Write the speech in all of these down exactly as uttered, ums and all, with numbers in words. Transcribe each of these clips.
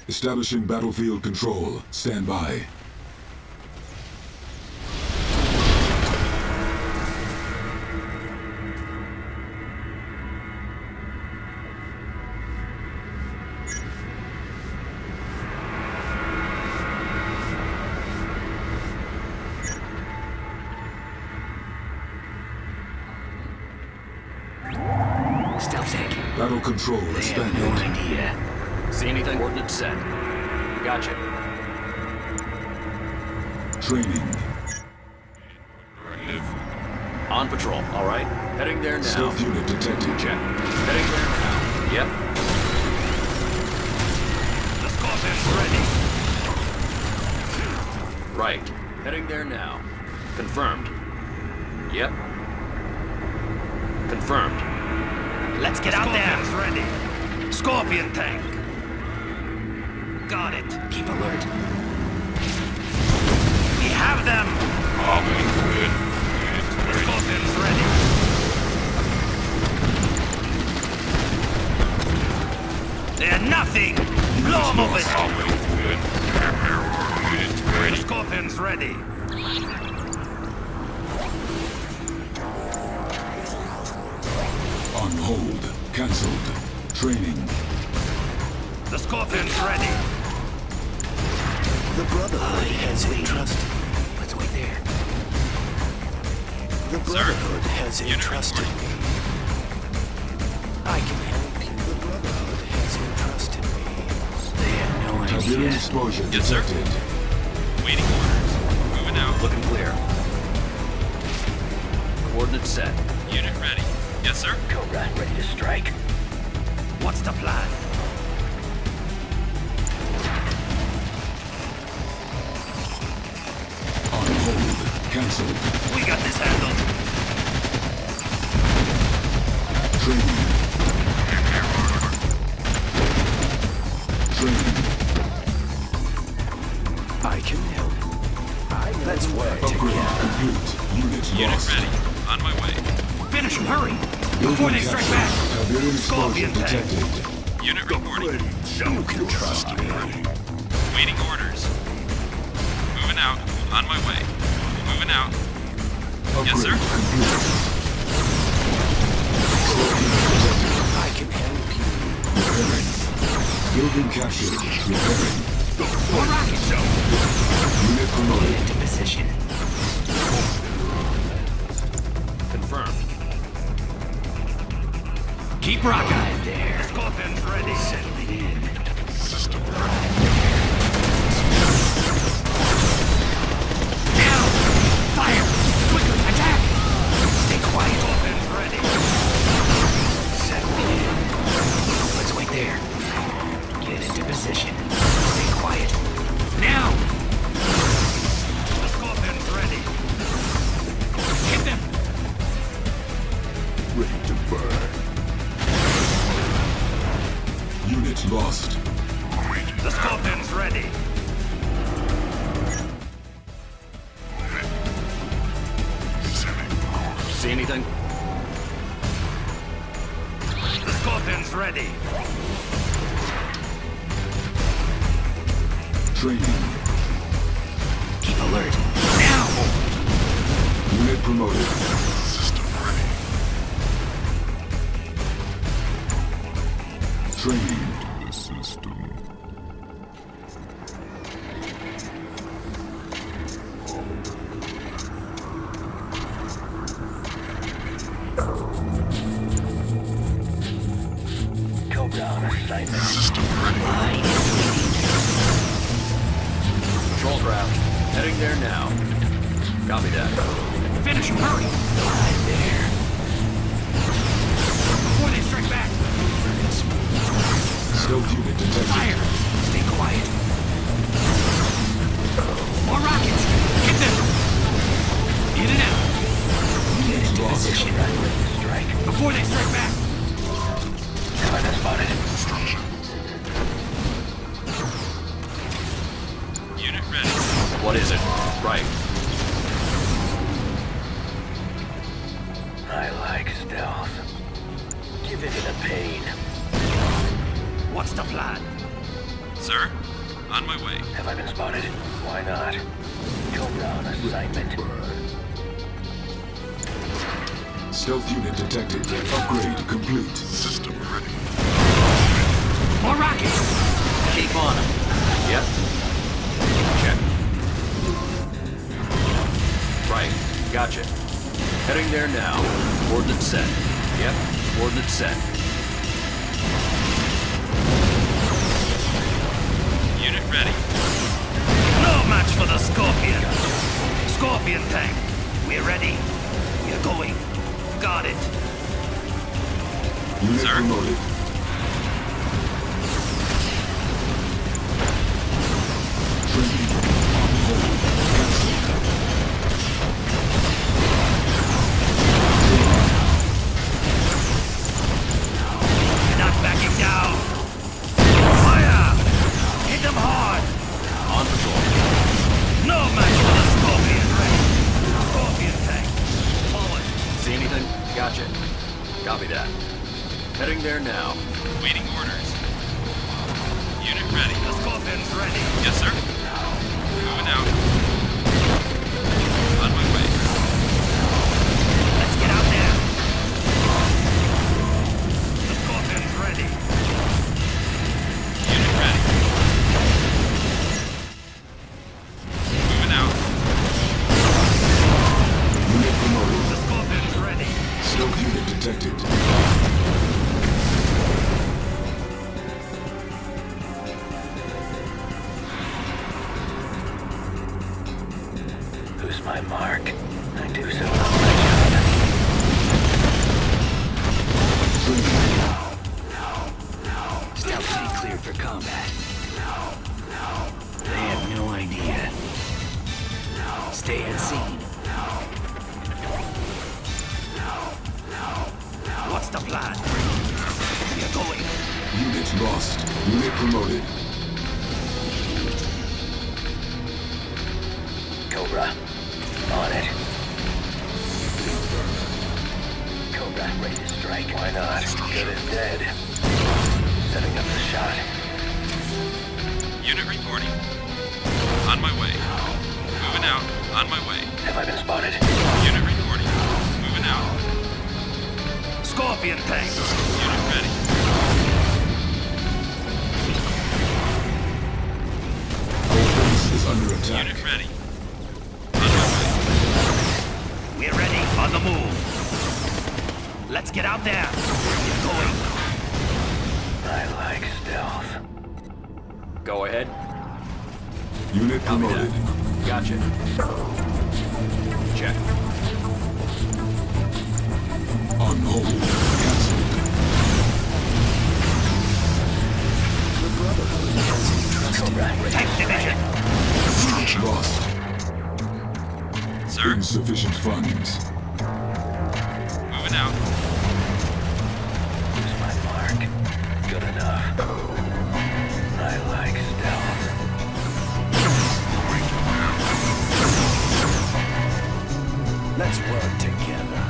Establishing battlefield control. Stand by. Battle control expanded. No idea. See anything? Coordinates set. Gotcha. Training. On patrol. All right. Heading there now. Stealth unit detected. Check. Heading there now. Yep. The Scorpion's ready. Right. Heading there now. Confirmed. Yep. Confirmed. Let's get out there! Ready. Scorpion tank! Got it. Keep alert. We have them! Oh, good. The Scorpion's ready. They're nothing! Blow them over! Oh, The Scorpion's ready. On hold. Cancelled. Training. The Scorpion's ready. The Brotherhood has entrusted. Let's wait there. The Brotherhood has entrusted me. I can help you. The Brotherhood has entrusted me. They have no Tiberian idea. explosion Yes, sir. detected. Waiting orders. Moving out. Looking clear. Coordinates set. Unit ready. Yes, sir. Cobra, ready to strike. What's the plan? On hold. Cancelled. We got this handled. Training. Training. I can help. I Let's work Upgrade together. complete. Unit Unit lost. ready. On my way. Finish them, hurry! Building Before they strike captured. back! Tiberian Scorpion explosion tank. detected. Unit reporting. You can trust me. Waiting orders. Moving out. On my way. Moving out. Upgrade Yes, sir. complete. I can help you. Repairing. Building captured. Repairing. More rocket show! Unit promoted. Into position. Confirmed. Keep rocking. Right there. The Scorpion's ready. Settling in. Now! Fire! Quickly, attack! Stay quiet. Scorpion's ready. Settling in. Let's wait there. Get into position. Stay quiet. Now! The Scorpion's ready. Hit them! Ready to burn. Unit lost. The Scorpion's ready. See anything? The Scorpion's ready. Training. Keep alert. Now! Unit promoted. Training. Cobra on assignment. Line. Patrol craft. Heading there now. Copy that. Finish him, hurry! Line there. Before they strike back! Stealth unit detected. Fire! Stay quiet. More rockets! Hit them! In and out! Get into Lost. position. Ready to strike. Before they strike back! Target spotted. Unit ready. What is it? Right. I like stealth. Give it a pain. What's the plan? Sir? On my way. Have I been spotted? Why not? Cobra on assignment. Stealth unit detected. Upgrade complete. System ready. More rockets! Keep on him. Yep. Check. Right. Gotcha. Heading there now. Coordinates set. Yep. Coordinates set. Unit ready. No match for the Scorpion! Scorpion tank, we're ready. We're going. Got it. Unit Sir? promoted. Training on hold. We're not backing down. Fire! Hit them hard! On patrol. No match for the Scorpion, ready. Scorpion tank, forward. See anything? Gotcha. Copy that. Heading there now. Waiting orders. Unit ready. The Scorpion's ready. Yes, sir. Moving out. On my way. Let's get out there. The Scorpion's ready. Unit ready. Moving out. Unit promoted. The Scorpion's ready. Stealth unit detected. Who's my mark? I do so well my job. Stealth city cleared for combat. They have no idea. Stay unseen. What's the plan? We're going. Unit lost. Unit promoted. Cobra. On it. Cobra ready to strike. Why not? Good as dead. Setting up the shot. Unit reporting. On my way. Moving out. On my way. Have I been spotted? Unit reporting. Moving out. Scorpion tank. Unit ready. Our base is under attack. Unit ready. On my way. We're ready. On the move. Let's get out there. We're going. I like stealth. Go ahead. Unit Copy promoted. that. Gotcha. Check. On hold. Cancelled. Cobra ready Tank to division. Unit lost. Sir? Insufficient funds. Moving out. Who's my mark? Good enough. I like stealth. Let's work together.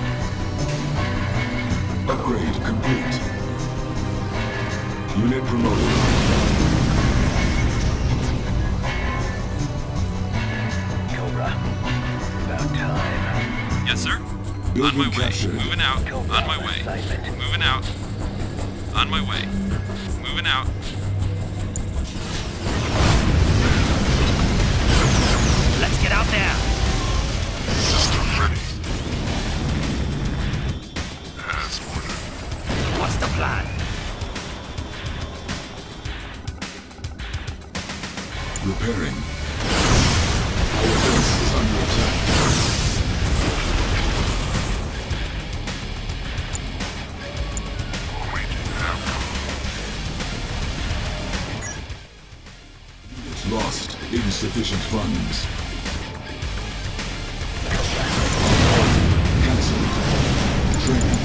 Upgrade complete. Unit promoted. Cobra. About time. Yes, sir. Building On my way. captured. Moving out. Cobra On my way. assignment. Moving out. On my way. Moving out. Let's get out there. System ready. As ordered. What's the plan? Repairing. Our base is under attack. Unit lost. Insufficient funds. Cancelled. Training.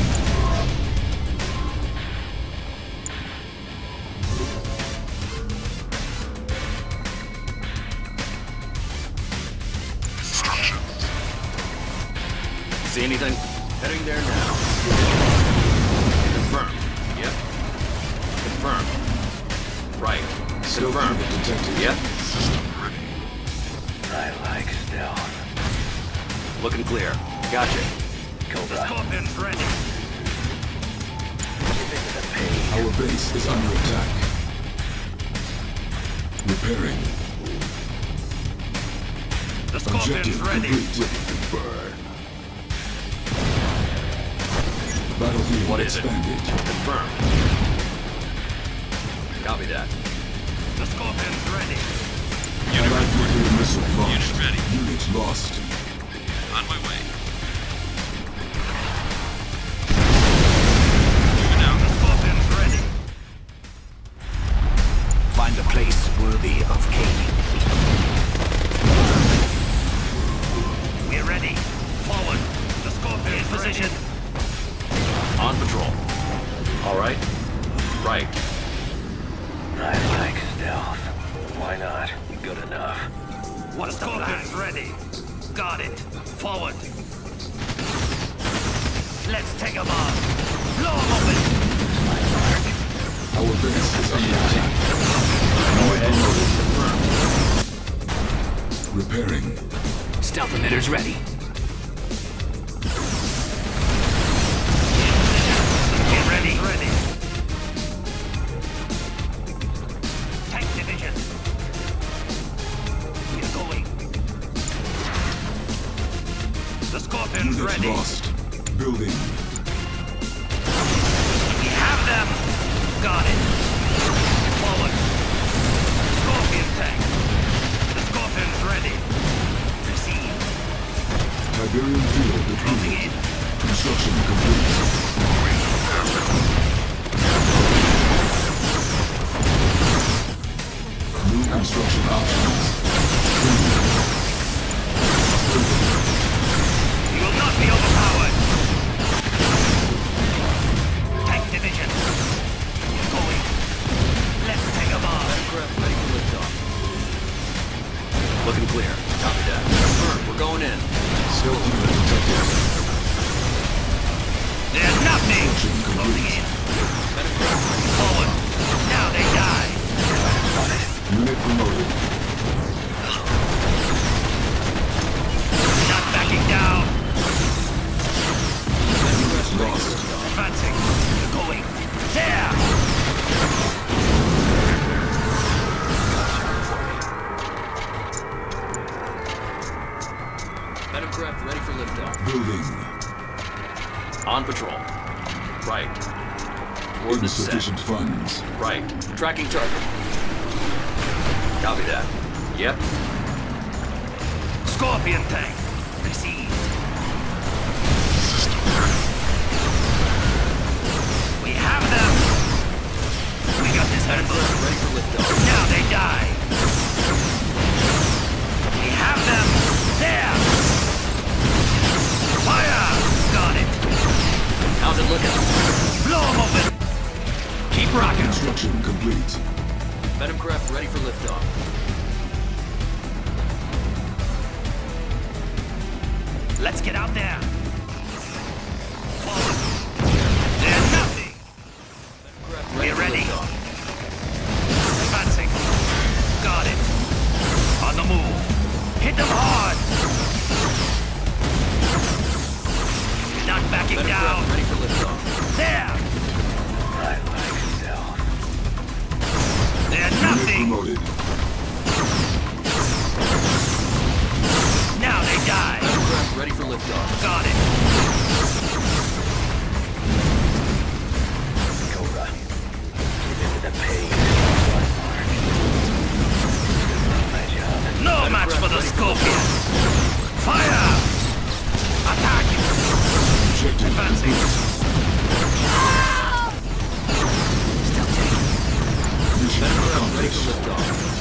See anything? Heading there now. Confirmed. Yep. Confirmed. Right. Stealth Confirmed. unit detected. Yep. I like stealth. Looking clear. Gotcha. The Cobra, Scorpion's ready. give into the pain. Our base is under attack. Repairing. The Scorpion's Objective ready. complete. Battlefield What is it? expanded. Confirmed. Copy that. The Scorpion's ready. Unit Allied reporting. nuclear missile launched. Unit ready. Unit lost. On my way. Moving The out. Scorpion's ready. Find a place worthy of Cain. We're ready. Forward. The Scorpion's position. On patrol. All right. Right. I like stealth. Why not? Good enough. What's the Scorpion's ready. Got it. Forward. Let's take them on. Blow them open. Our base is under attack. Repairing. Stealth emitters ready. Get ready. Ready. Tank division. We're going. The Scorpion's Unit ready. lost. Building. We have them. Got it. Forward. Scorpion tank. The Scorpion's ready. Received. Tiberium field Closing depleted. in. Construction complete. New construction options. We will not be overpowered. Tank division. We're going. Let's take them on. Aircraft ready for liftoff. Looking clear. Copy that. Confirmed. We're going in. Stealth unit detected. There's nothing. Construction Closing complete. in. Forward. Now they die. Unit promoted. Not backing down. Unit lost. Advancing. We're going. There. Metacraft ready for liftoff. Building. On patrol. Right. Coordinates set. Insufficient funds. Right. Tracking target. Copy that. Yep. Scorpion tank. Received. We have them. We got this handled. Metacraft ready for liftoff. Now they die. We have them. There. Fire. Got it. How's it looking? Blow them open. Keep rocking. Construction complete. Metacraft ready for liftoff. Let's get out there. Forward. There's nothing. Metacraft We're for ready. liftoff. Advancing. Got it. On the move. Hit them hard. Not backing down. Metacraft ready for liftoff. There. I like stealth. There's Unit nothing. promoted. Now they die. Metacraft ready for liftoff. Got it. Cobra, give into the pain. My job. No match for the Scorpion. Fire. Attack. Objective Advancing. Mission Metacraft ready accomplished. for liftoff.